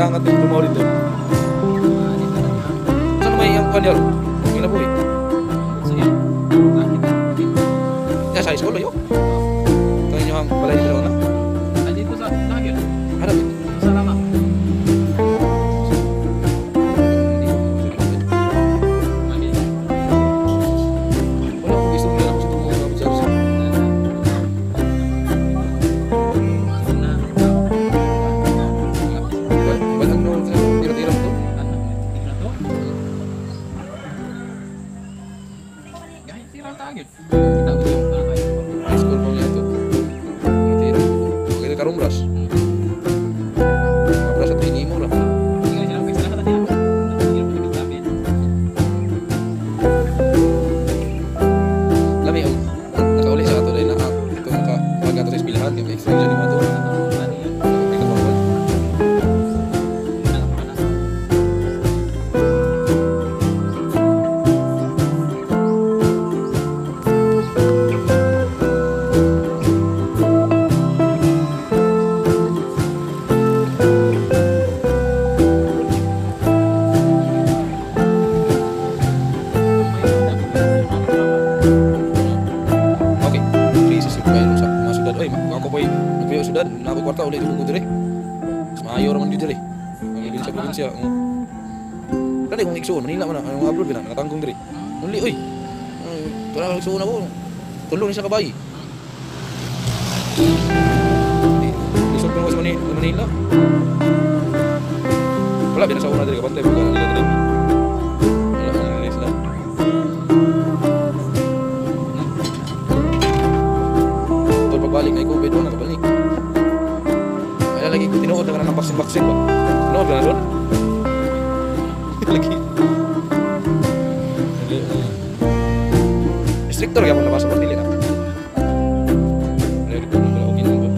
hangat yung lumaw dito. Saan may yung kanya ro? Yung nabuhi? Ya, sa school yun. Kaya nyo ang balay dito na? Dito sa Nagel. Ano dito? Sa Lama. Wala akong gusto nila ako sa itong mga observe. Walang no, tira-tira mo to? High school mo niya ito. Tira. Kaya karumbras. Karumbras at pinimo ra. Lami ang nakauli sa ato dahil na ito nakapag-ato sa espilahan. Yung extra dyan yung ato. Okay. Please, isip kayo sa mga sudad. Oy, ako po'y nagpuyo sudad. Nako kwarta ulit ko dire. Mas maayo raman dito dire. Ang ibig sa probinsya. Kani kung iksuon, Manila man ang abroad bilang nakatanggong dire. Uli, oy. Para iksuon ako. Tulong ni sa kabay. Isip ko sa Manila. Wala binasa una dire kapantay pagka nila dire. Wala na rin sila. Pagbalik na COVID doon, nakabalik. Kaya lagi ko tinuod na ka ng vaksin-vaksin ba? Tinuod ka na doon? Lagi. Restrictor kaya mo nabasa pang dili na. Kaya rin pala okay naman ba?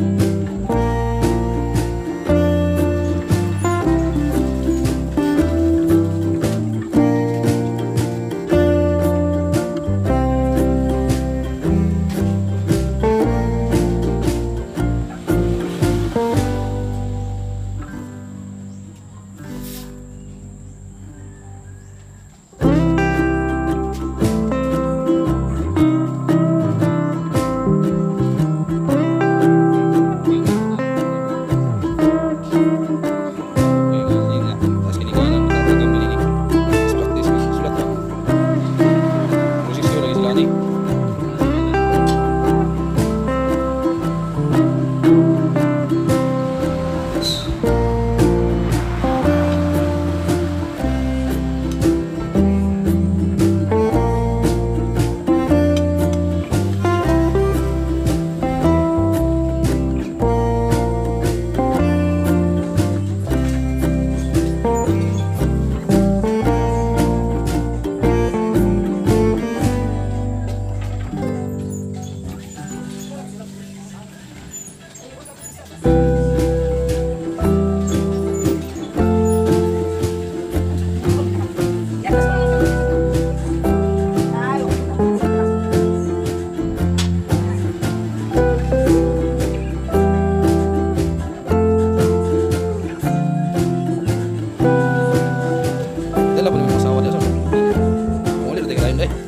Dala pa naman masawa niya sa ulit na tingalayin eh.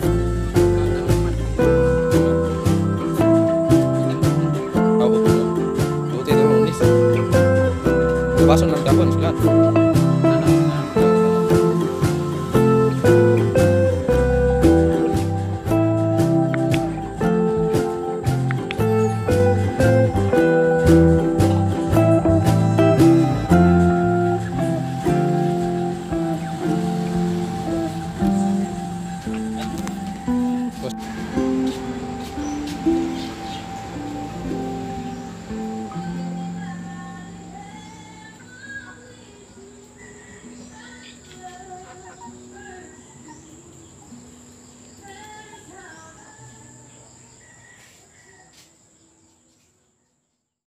Buti ito rin ulis. Baso ng dapan sila.